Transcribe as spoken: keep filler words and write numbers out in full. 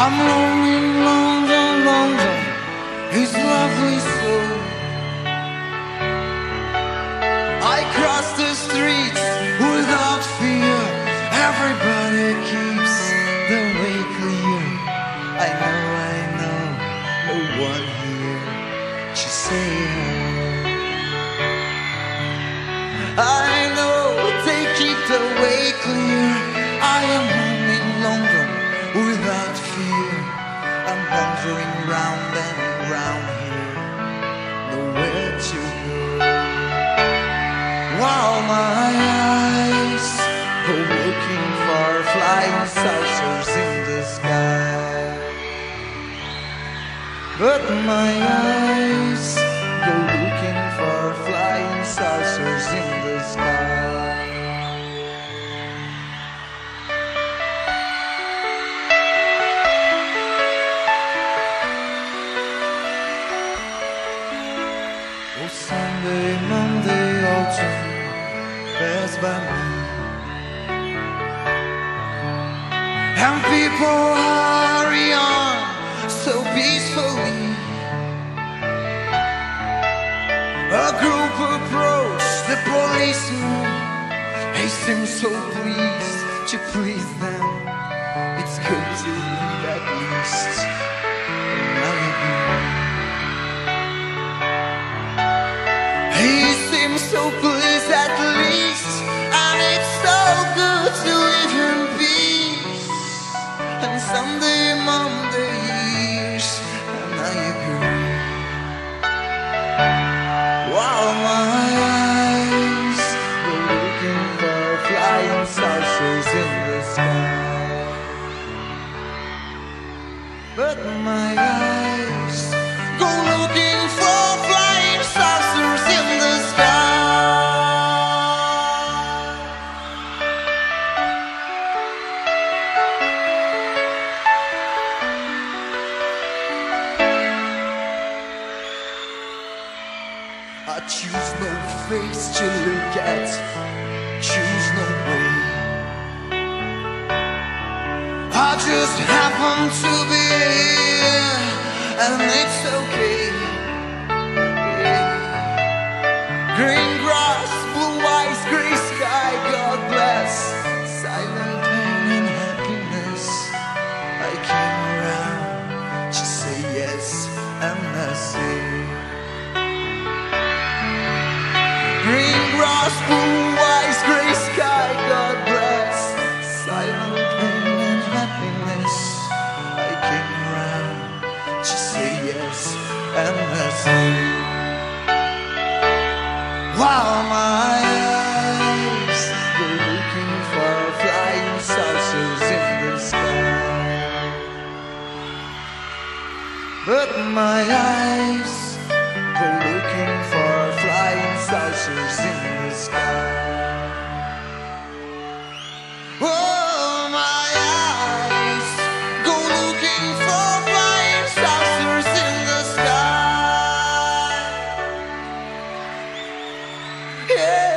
I'm lonely in London, London, it's lovely so. I cross the streets without fear. Everybody keeps the way clear. I know, I know, no one here to say hello. I know they keep the way clear. I am home in London without fear. I'm wandering round and round here, nowhere to go. While my eyes go looking for flying saucers in the sky, but my eyes go looking for flying saucers in the sky. Oh, Sunday, Monday, autumn pass by me, and people hurry on so peacefully. A group approached the policeman. He seemed so pleased to please them. It's good to leave at least. I agree. He seems so pleased at least, and it's so good to live in peace. And Sunday, Mondays, and I agree. While my eyes go looking for flying saucers in the sky, but my eyes go looking for flying saucers in the sky. I choose no face to look at, choose no way. I just happen to be here, and it's okay. Yeah. Green grass, blue eyes, gray sky, God bless. Silent pain and happiness. I came around to say yes, and I say green grass, blue eyes, gray sky, God bless. Silent pain and happiness. I came around to say yes, and I say, while my eyes go looking for flying saucers in the sky, but my eyes go looking for flying saucers in the sky. Oh, my eyes go looking for flying saucers in the sky. Yeah.